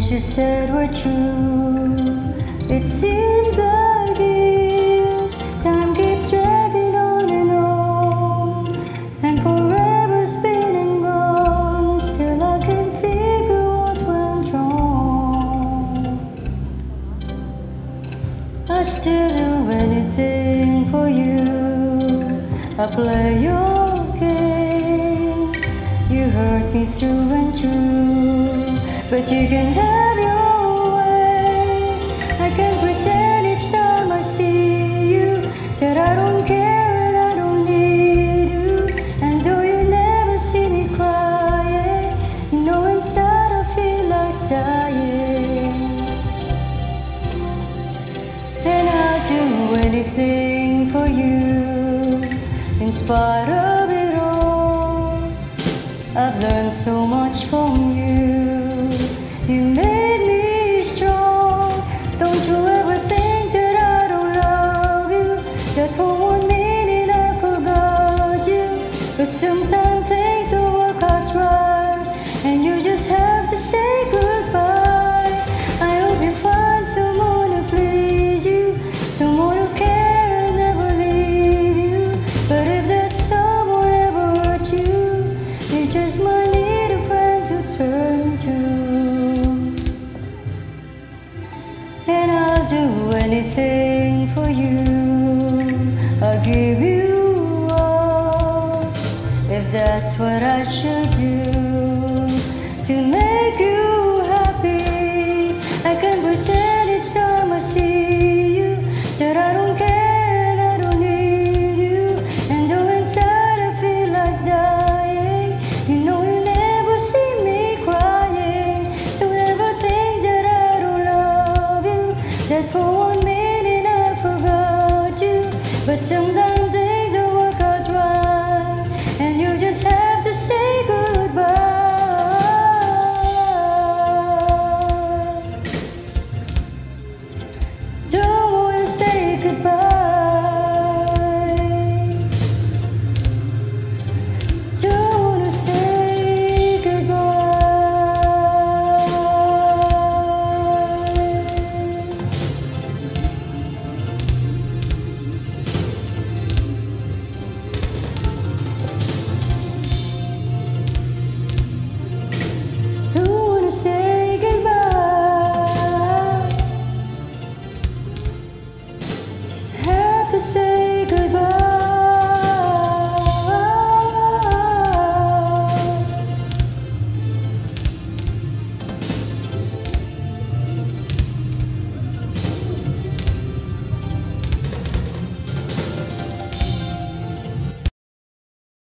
things you said were true. It seems like this time keeps dragging on, and forever's been and gone. Still I can't figure what went wrong. I still do anything for you. I play your game. You hurt me through and through, but you can have your way. I can pretend each time I see you that I don't care and I don't need you. And though you never see me crying, you know inside I feel like dying. And I'll do anything for you. In spite of it all, I've learned so much from you. You made me strong. Don't you ever think that I don't love you, that for 1 minute I forgot you. But sometimes things don't work out right, and you just have to say goodbye. I hope you find someone who please you, someone who care and never leave you. But if that someone ever hurt you, you just might need a friend to turn to. And I'll do anything for you. I'll give you all, if that's what I should do to make you